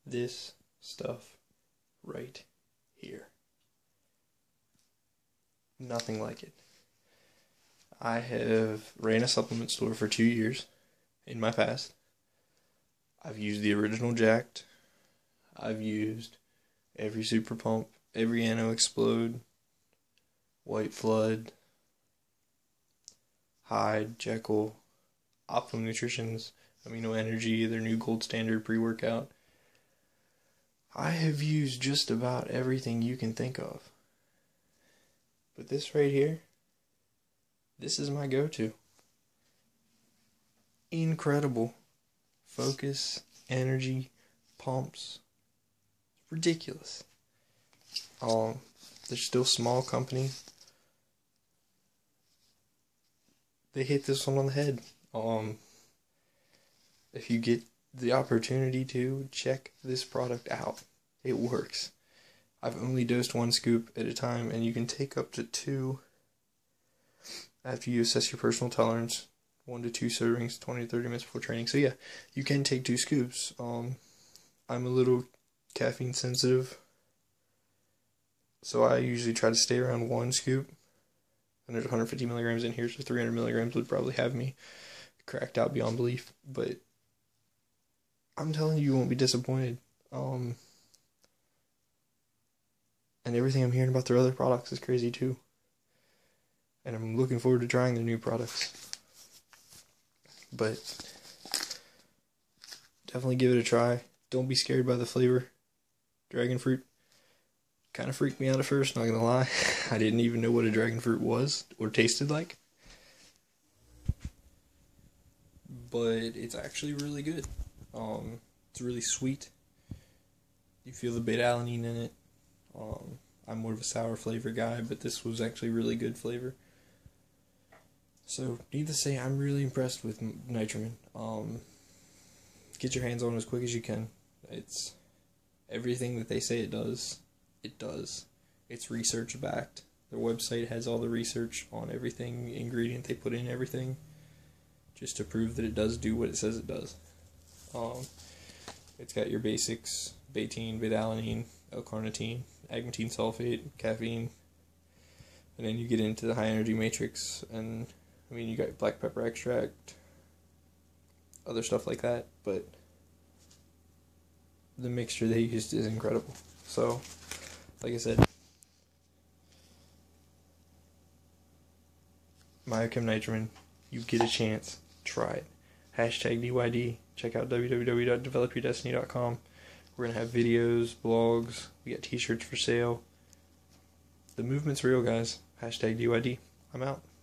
this stuff right here. Nothing like it. I have ran a supplement store for 2 years in my past. I've used the original Jacked. I've used every Super Pump, every Anno Explode, White Flood, Hyde, Jekyll, Optimum Nutrition's Amino Energy, their new gold standard pre-workout. I have used just about everything you can think of. But this right here, this is my go-to. Incredible. Focus, energy, pumps. Ridiculous. They're still small company. They hit this one on the head. If you get the opportunity to, check this product out. It works. I've only dosed 1 scoop at a time, and you can take up to 2 after you assess your personal tolerance. 1 to 2 servings, 20 to 30 minutes before training. So yeah, you can take 2 scoops. I'm a little caffeine sensitive, so I usually try to stay around 1 scoop. And there's 150 milligrams in here, so 300 milligrams would probably have me cracked out beyond belief. But I'm telling you, you won't be disappointed. And everything I'm hearing about their other products is crazy too. And I'm looking forward to trying their new products. But definitely give it a try. Don't be scared by the flavor. Dragon fruit kind of freaked me out at first, not gonna lie. I didn't even know what a dragon fruit was or tasted like. But it's actually really good. It's really sweet. You feel the beta-alanine in it. I'm more of a sour flavor guy, but this was actually really good flavor. So, needless to say, I'm really impressed with Nitromin. Get your hands on it as quick as you can. It's everything that they say it does. It does. It's research backed. Their website has all the research on everything, ingredient they put in everything, just to prove that it does do what it says it does. It's got your basics: betaine, beta-alanine, L-carnitine, agmatine sulfate, caffeine, and then you get into the high energy matrix, and I mean, you got black pepper extract, other stuff like that, but the mixture they used is incredible. So, like I said, Myochem Nitromin, you get a chance, try it. Hashtag DYD, check out www.developyourdestiny.com. We're going to have videos, blogs, we got t-shirts for sale. The movement's real, guys. Hashtag DYD. I'm out.